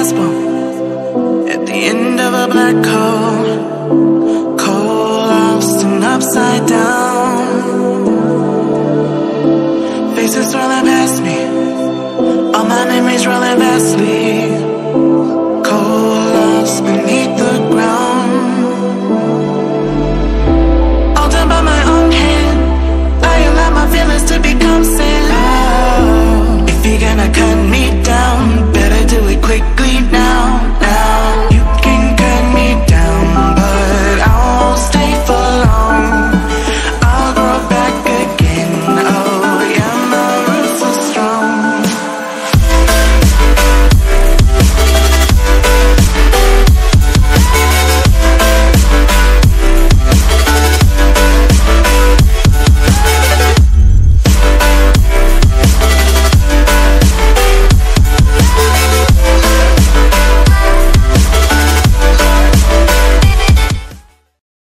last one. At the end of a black hole, collapsed and upside down. Faces swirling past